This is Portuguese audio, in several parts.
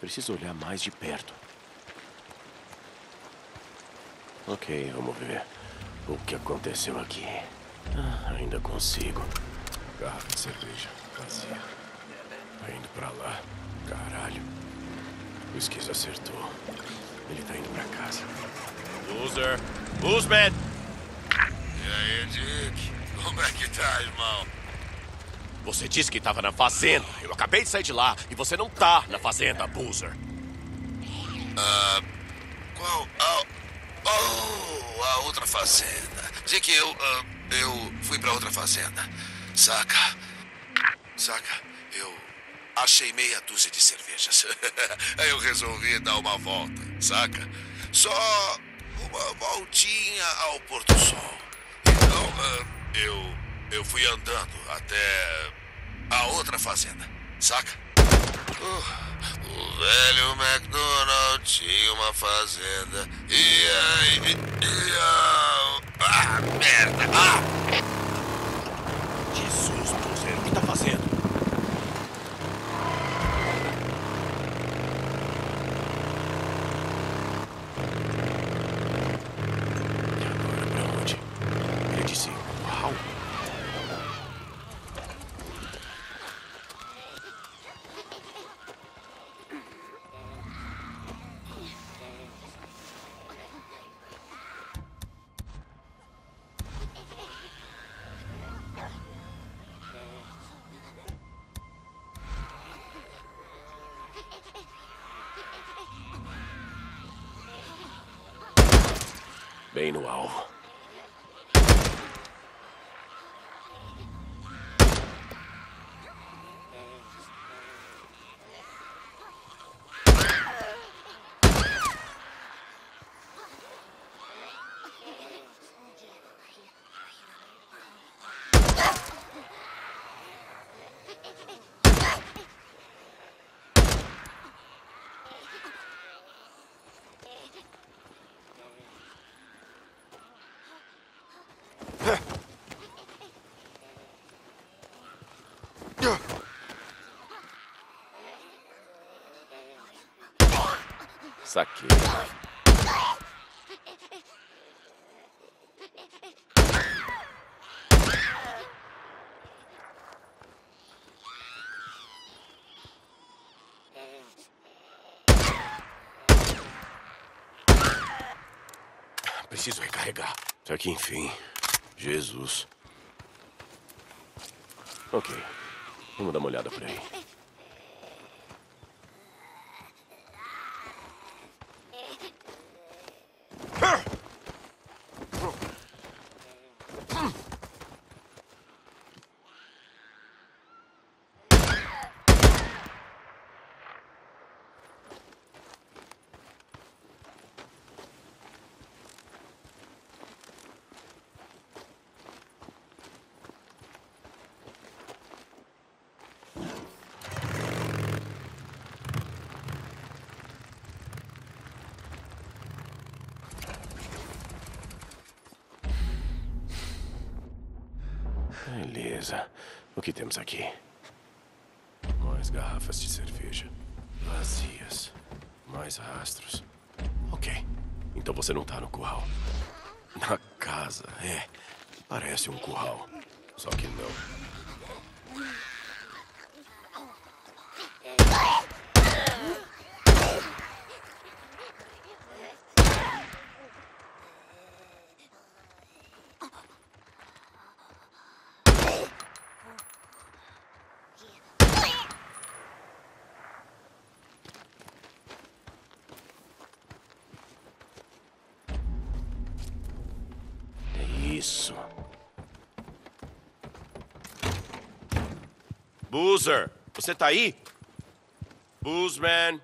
Preciso olhar mais de perto. Ok, vamos ver o que aconteceu aqui. Ainda consigo. Garrafa de cerveja vazia. Tá indo pra lá. Caralho. O esquizo acertou. Ele tá indo pra casa. Loser! Boozman! E aí, Dick? Como é que tá, irmão? Você disse que tava na fazenda. Eu acabei de sair de lá e você não tá na fazenda, Boozer. Qual? A outra fazenda. Dick, eu fui pra outra fazenda. Saca? Eu achei meia dúzia de cervejas. Aí eu resolvi dar uma volta, saca? Só uma voltinha ao pôr do sol. Então, eu fui andando até a outra fazenda, saca? O velho McDonald tinha uma fazenda. Merda! Jesus, Boozer, o que tá fazendo? E agora pra onde? Ele disse, uau. Bem no alvo. Saquei. Preciso recarregar. Só que enfim. Jesus. Ok. Vamos dar uma olhada por aí. Beleza. O que temos aqui? Mais garrafas de cerveja. Vazias. Mais rastros. Ok. Então você não tá no curral. Na casa, é. Parece um curral. Só que não. Isso. Boozer, você tá aí? Boozman.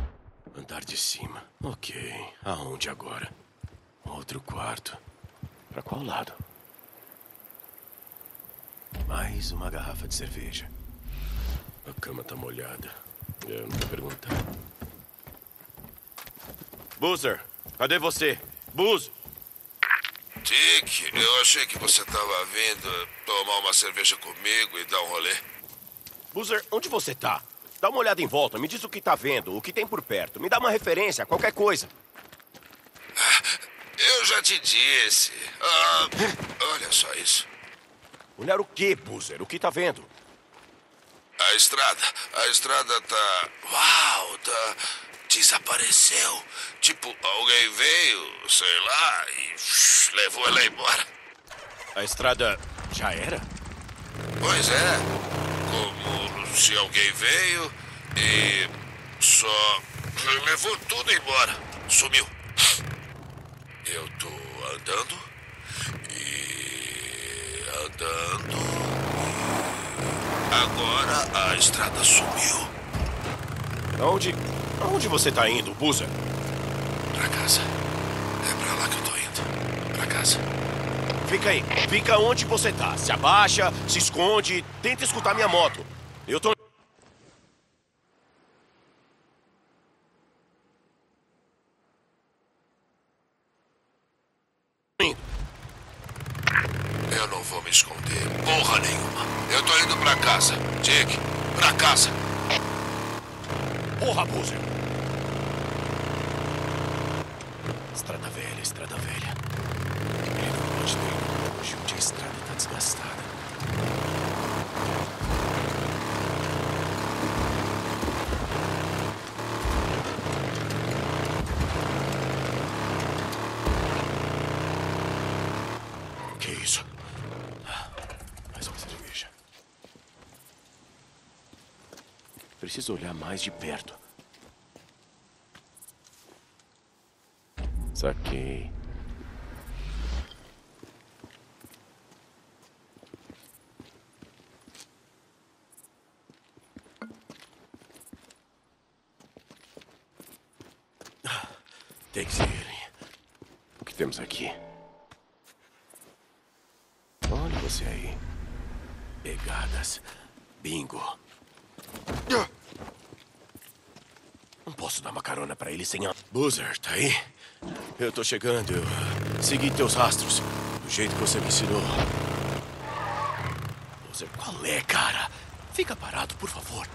Andar de cima. Ok. Aonde agora? Outro quarto. Pra qual lado? Mais uma garrafa de cerveja. A cama tá molhada. Eu não vou perguntar. Boozer, cadê você? Boozer! Dick, eu achei que você tava vindo tomar uma cerveja comigo e dar um rolê. Boozer, onde você tá? Dá uma olhada em volta, me diz o que tá vendo, o que tem por perto. Me dá uma referência, qualquer coisa. Eu já te disse. Olha só isso. Olhar o quê, Boozer? O que tá vendo? A estrada tá... Uau, tá... Desapareceu. Tipo, alguém veio, sei lá, e levou ela embora. A estrada já era? Pois é. Como se alguém veio e só levou tudo embora. Sumiu. Eu tô andando e andando. Agora a estrada sumiu. Aonde você tá indo, Boozer? Pra casa. É pra lá que eu tô indo. Pra casa. Fica aí. Fica onde você tá. Se abaixa, se esconde, tenta escutar minha moto. Eu tô... Eu não vou me esconder porra nenhuma. Eu tô indo pra casa. Dick, pra casa. Porra, Boozer! Estrada velha, estrada velha. Ele não pode ter ido longe onde a estrada tá desgastada. O que é isso? Mais uma cerveja. Preciso olhar mais de perto. Saquei. Tem que ser ele. O que temos aqui? Olha você aí. Pegadas. Bingo. Não posso dar uma carona pra ele sem a... Boozer, tá aí? Eu tô chegando. Eu segui teus rastros. Do jeito que você me ensinou. Boozer, qual é, cara? Fica parado, por favor.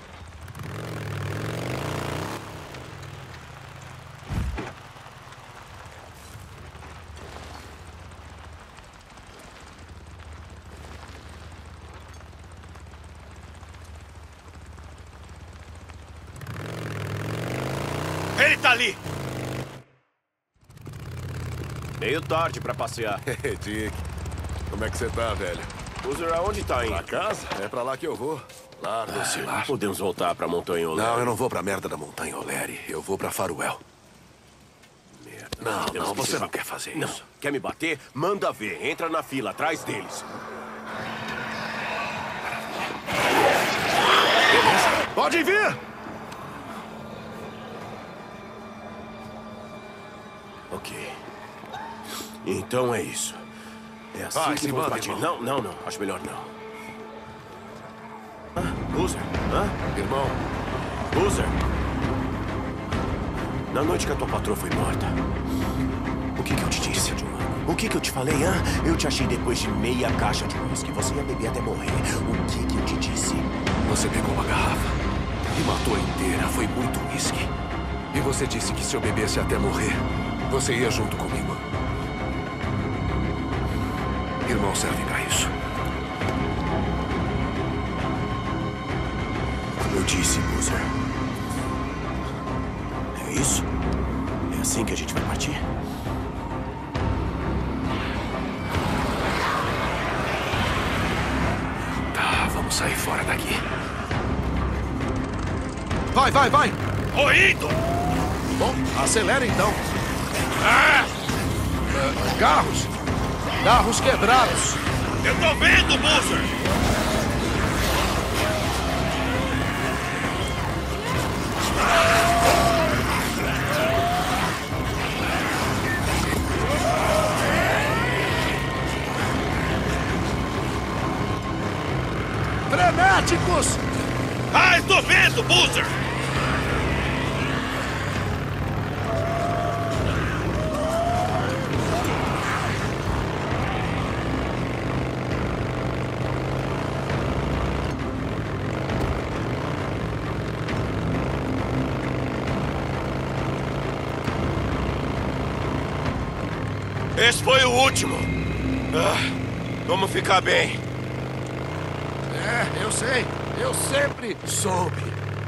Ele tá ali! Meio tarde pra passear. Dick, como é que você tá, velho? Boozer, aonde tá indo? Pra casa? É pra lá que eu vou. Larga-se lá. Podemos voltar pra Montanha O'Leary. Não, eu não vou pra merda da Montanha O'Leary. Eu vou pra Faruel. Merda. Não, você não quer fazer não. isso. Quer me bater? Manda ver. Entra na fila, atrás deles. Beleza. Pode vir! Ok. Então é isso. É assim Vai, que se vamos manda, partir. irmão. Não. Acho melhor não. Boozer. Irmão, Boozer. Na noite que a tua patroa foi morta, o que eu te disse? O que eu te falei, Eu te achei depois de meia caixa de uísque. Você ia beber até morrer. O que eu te disse? você pegou uma garrafa e matou inteira. Foi muito uísque. E você disse que se eu bebesse até morrer, você ia junto comigo. Irmão serve pra isso. Eu disse, Boozer. É isso? É assim que a gente vai partir? Tá, vamos sair fora daqui. Vai! Tô indo! Bom, acelera então. Carros quebrados. Eu tô vendo, Boozer! vento, Boozer! Esse foi o último. Vamos ficar bem. É, eu sei. Eu sempre soube.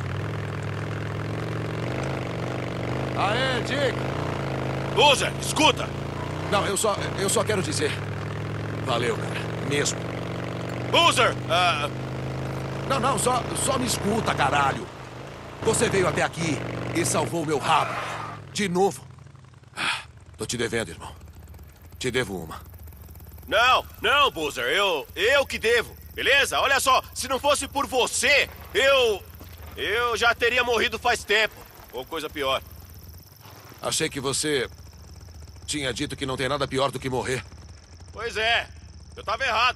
Aê, Dick! Boozer, escuta! Não, eu só quero dizer. Valeu, cara. Mesmo. Boozer! Não, só me escuta, caralho. Você veio até aqui e salvou meu rabo. De novo. Tô te devendo, irmão. Te devo uma. Não, Boozer. Eu que devo. Beleza? Olha só, se não fosse por você, eu já teria morrido faz tempo. Ou coisa pior. Achei que você tinha dito que não tem nada pior do que morrer. Pois é, eu tava errado.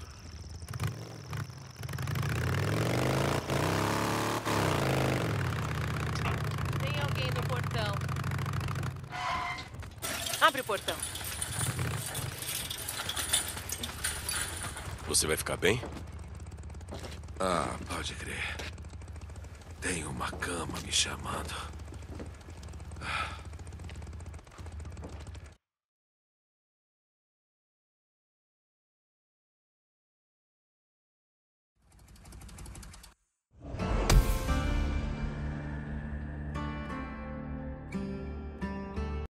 Tem alguém no portão. Abre o portão. Você vai ficar bem? Ah, pode crer. Tem uma cama me chamando.